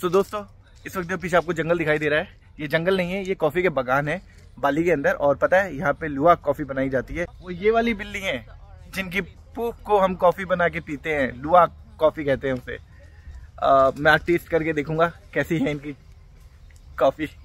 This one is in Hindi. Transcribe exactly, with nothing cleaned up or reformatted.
तो दोस्तों इस वक्त जो पीछे आपको जंगल दिखाई दे रहा है, ये जंगल नहीं है, ये कॉफी के बागान है बाली के अंदर। और पता है यहाँ पे लुवाक कॉफी बनाई जाती है। वो ये वाली बिल्डिंग है जिनकी पूप को हम कॉफी बना के पीते हैं, लुवाक कॉफी कहते हैं उसे। आ, मैं टेस्ट करके देखूंगा कैसी है इनकी कॉफी।